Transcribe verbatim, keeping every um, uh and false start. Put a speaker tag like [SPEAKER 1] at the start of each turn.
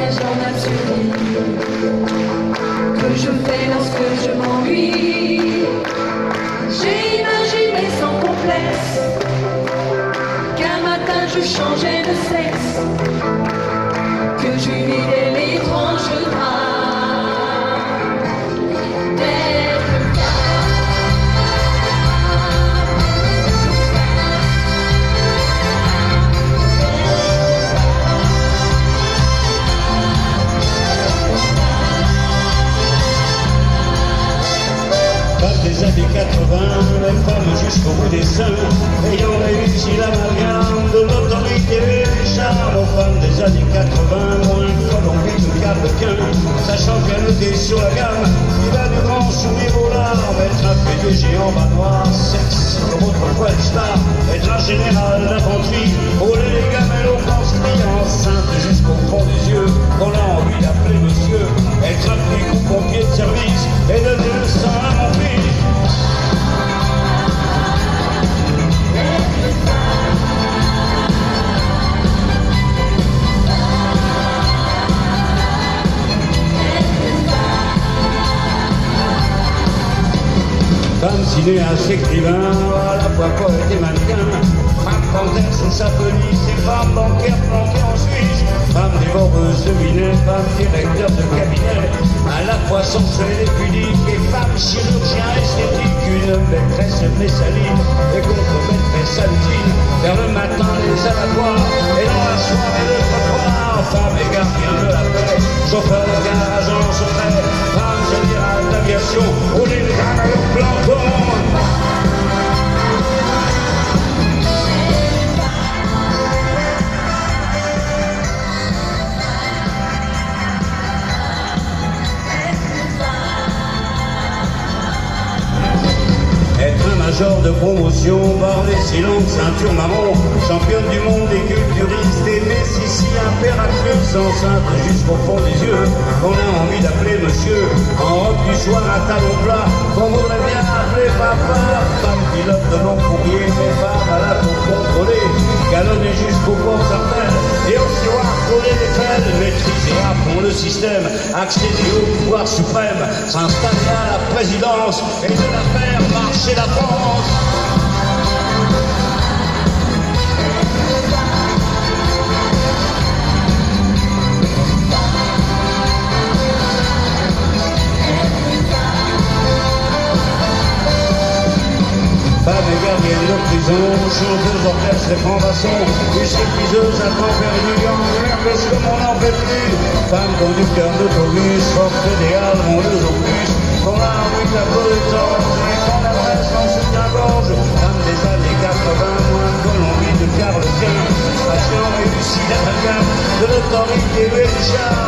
[SPEAKER 1] légende absolue que je fais lorsque je m'ennuie. J'ai imaginé sans complexe qu'un matin je changeais de sexe, que je vivais l'étrange drame d'être
[SPEAKER 2] des années quatre-vingts, les femmes jusqu'au bout des seins, ayant réussi l'amalgame de l'autorité et du charme aux femmes des années quatre-vingts, ont une folle envie de carlequin, sachant bien noter sur la gamme, il a du grand sourire aux larmes, être un P D G en bas noir, sexy comme autrefois une star, être un général d'infanterie, rouler les gamelles au construit, enceinte jusqu'au fond des yeux, qu'on a envie d'appeler monsieur, être un flic ou pompier de service, et donner le sang à mon fils. Femme cinéaste, écrivain, à la fois poète et mannequin, femme panthère sous sa police et femme bancaire planquée en Suisse, femme dévoreuse de vinaigre, femme directeur de cabinet, à la fois sensuelle et pudique, et femme chirurgien esthétique, une maîtresse messaline et contre maîtresse salutine, vers le matin les abattoirs, et dans la soirée le trottoir, femme et gardien de la paix, chauffeur de gare, agent secret, femme générale d'aviation, rouler les gamelles au planton. Être un major de promotion, bardé silence, ceinture marron, championne du monde et culturiste, et Messi, impératrice enceinte jusqu'au fond des yeux, qu'on a envie d'appeler monsieur, en robe du soir à talons plats, qu'on voudrait bien appeler papa, femme pilote de long courrier, mais femme à la pour contrôler, galonner jusqu'au port certain, et aussi voir coller les traînes, maîtriser à fond le système, accéder au pouvoir suprême, s'installer à la présidence, et de la faire marcher la France. Femme et gardienne de prison, chanteuse orchestre et franc-maçon, escapiseuse à temps perdu, nerveuse comme on n'en fait plus, femme conducteur d'autobus, force fédérale, rondeuse au plus, qu'on a envie d'applaudissance et qu'on adresse en soutien-gorge, femme des années quatre-vingts, moins de Colombie de Carlequin, patient réussi d'amalgame de l'autorité et du charme.